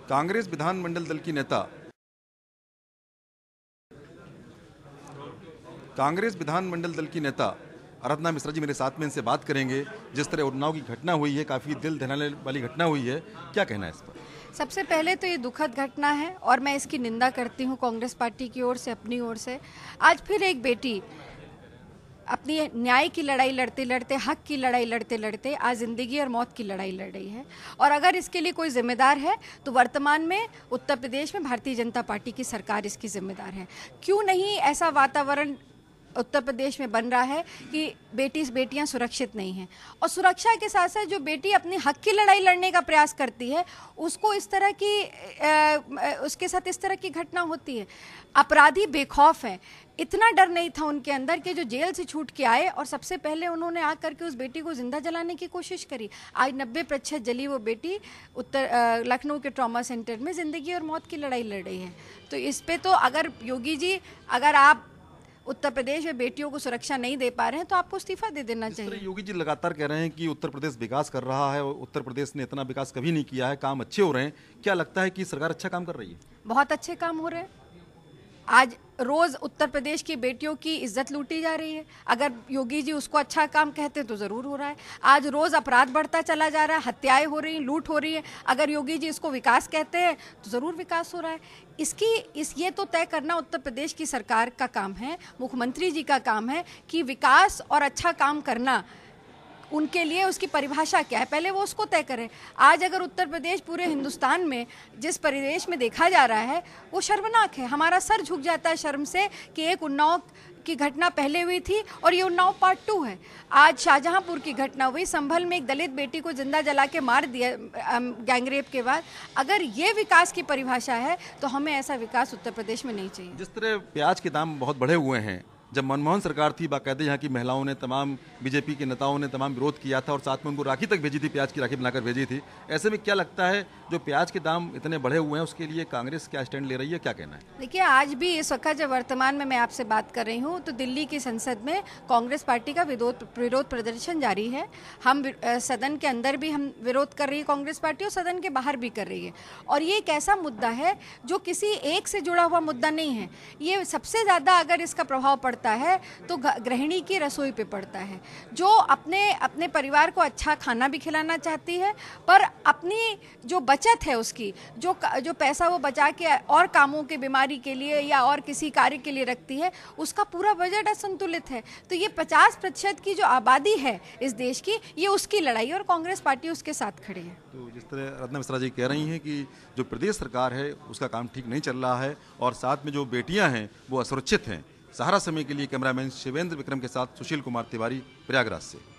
कांग्रेस विधानमंडल दल की नेता आराधना मिश्रा जी मेरे साथ में, इनसे बात करेंगे। जिस तरह उन्नाव की घटना हुई है, काफ़ी दिल दहलाने वाली घटना हुई है, क्या कहना है इस पर? सबसे पहले तो ये दुखद घटना है और मैं इसकी निंदा करती हूँ कांग्रेस पार्टी की ओर से, अपनी ओर से। आज फिर एक बेटी अपनी न्याय की लड़ाई लड़ते लड़ते, हक की लड़ाई लड़ते लड़ते आज जिंदगी और मौत की लड़ाई लड़ रही है। और अगर इसके लिए कोई जिम्मेदार है तो वर्तमान में उत्तर प्रदेश में भारतीय जनता पार्टी की सरकार इसकी जिम्मेदार है। क्यों नहीं ऐसा वातावरण उत्तर प्रदेश में बन रहा है कि बेटियां सुरक्षित नहीं हैं, और सुरक्षा के साथ साथ जो बेटी अपनी हक की लड़ाई लड़ने का प्रयास करती है उसको इस तरह की उसके साथ इस तरह की घटना होती है। अपराधी बेखौफ है, इतना डर नहीं था उनके अंदर कि जो जेल से छूट के आए और सबसे पहले उन्होंने आकर के उस बेटी को जिंदा जलाने की कोशिश करी। आज 90% जली वो बेटी लखनऊ के ट्रॉमा सेंटर में जिंदगी और मौत की लड़ाई लड़ रही है। तो इस पे तो अगर योगी जी, अगर आप उत्तर प्रदेश में बेटियों को सुरक्षा नहीं दे पा रहे हैं तो आपको इस्तीफा दे देना चाहिए। योगी जी लगातार कह रहे हैं कि उत्तर प्रदेश विकास कर रहा है, उत्तर प्रदेश ने इतना विकास कभी नहीं किया है, काम अच्छे हो रहे हैं। क्या लगता है कि सरकार अच्छा काम कर रही है? बहुत अच्छे काम हो रहे हैं। आज रोज उत्तर प्रदेश की बेटियों की इज्जत लूटी जा रही है। अगर योगी जी उसको अच्छा काम कहते हैं तो जरूर हो रहा है। आज रोज अपराध बढ़ता चला जा रहा है, हत्याएं हो रही हैं, लूट हो रही है। अगर योगी जी इसको विकास कहते हैं तो जरूर विकास हो रहा है। ये तो तय करना उत्तर प्रदेश की सरकार का काम है, मुख्यमंत्री जी का काम है कि विकास और अच्छा काम करना उनके लिए उसकी परिभाषा क्या है, पहले वो उसको तय करें। आज अगर उत्तर प्रदेश पूरे हिंदुस्तान में जिस परिवेश में देखा जा रहा है वो शर्मनाक है। हमारा सर झुक जाता है शर्म से कि एक उन्नाव की घटना पहले हुई थी और ये उन्नाव पार्ट 2 है। आज शाहजहांपुर की घटना हुई, संभल में एक दलित बेटी को जिंदा जला के मार दिया गैंगरेप के बाद। अगर ये विकास की परिभाषा है तो हमें ऐसा विकास उत्तर प्रदेश में नहीं चाहिए। जिस तरह प्याज के दाम बहुत बढ़े हुए हैं, जब मनमोहन सरकार थी बाकायदे यहाँ की महिलाओं ने, तमाम बीजेपी के नेताओं ने तमाम विरोध किया था और साथ में उनको राखी तक भेजी थी, प्याज की राखी बनाकर भेजी थी। ऐसे में क्या लगता है जो प्याज के दाम इतने बढ़े हुए हैं उसके लिए कांग्रेस क्या स्टैंड ले रही है, क्या कहना है? देखिए, आज भी इस वक्त जब वर्तमान में मैं आपसे बात कर रही हूँ तो दिल्ली की संसद में कांग्रेस पार्टी का विरोध प्रदर्शन जारी है। हम सदन के अंदर भी हम विरोध कर रही है कांग्रेस पार्टी और सदन के बाहर भी कर रही है। और ये एक ऐसा मुद्दा है जो किसी एक से जुड़ा हुआ मुद्दा नहीं है। ये सबसे ज़्यादा अगर इसका प्रभाव पड़ता है तो गृहिणी की रसोई पे पड़ता है, जो अपने परिवार को अच्छा खाना भी खिलाना चाहती है, पर अपनी जो बचत है उसकी जो पैसा वो बचा के और कामों के, बीमारी के लिए या और किसी कार्य के लिए रखती है, उसका पूरा बजट असंतुलित है। तो ये 50% की जो आबादी है इस देश की, ये उसकी लड़ाई और कांग्रेस पार्टी उसके साथ खड़ी है। तो जिस तरह आराधना मिश्रा जी कह रही हैं कि जो प्रदेश सरकार है उसका काम ठीक नहीं चल रहा है और साथ में जो बेटियां हैं वो असुरक्षित हैं। सहारा समय के लिए कैमरामैन शिवेंद्र विक्रम के साथ सुशील कुमार तिवारी, प्रयागराज से।